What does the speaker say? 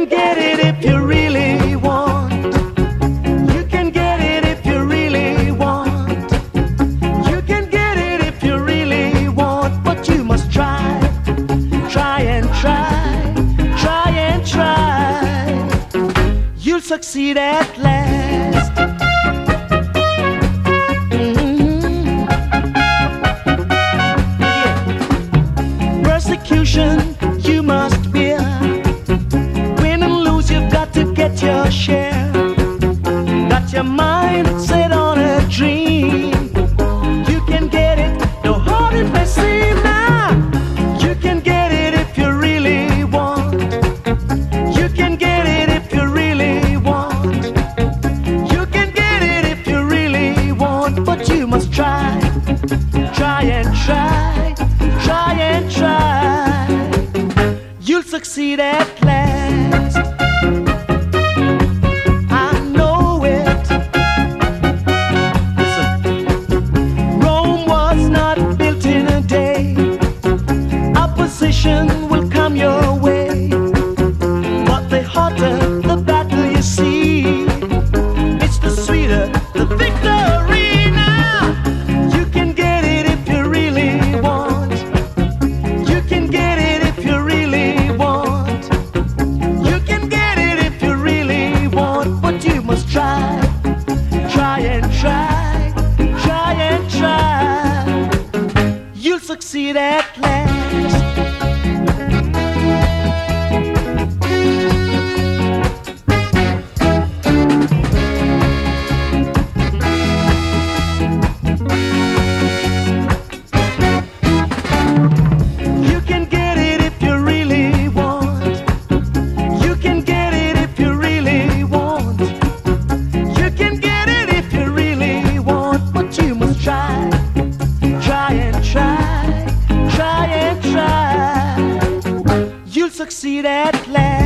can get it if you really want. You can get it if you really want. You can get it if you really want. But you must try, try and try, try and try. You'll succeed at last. Persecution you must bear. Win and lose, you've got to get your share. Got your mind set on a dream. You can get it, no hard it may seem now. You can get it if you really want. You can get it if you really want. You can get it if you really want. But you must try, try and try, try and try. You'll succeed at last. I know it. Listen. Rome was not built in a day. Opposition will come your way. But the hotter the battle you see, it's the sweeter the victory now. You can get it if you really want. You can get it if you really want. You can get it if you really want. But you must try, try and try, try and try. You'll succeed at last. You can get it if you really want. You can get it if you really want. You can get it if you really want. But you must try, try and try, try and try. You'll succeed at last.